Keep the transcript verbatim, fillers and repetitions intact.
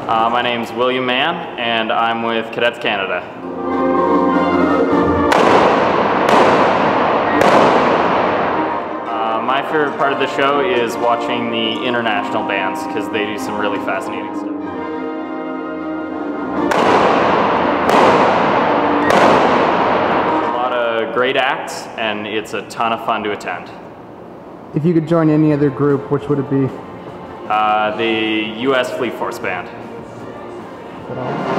Uh, my name's William Mann, and I'm with Cadets Canada. Uh, my favorite part of the show is watching the international bands, because they do some really fascinating stuff. A lot of great acts, and it's a ton of fun to attend. If you could join any other group, which would it be? Uh, the U S Fleet Force Band. At all?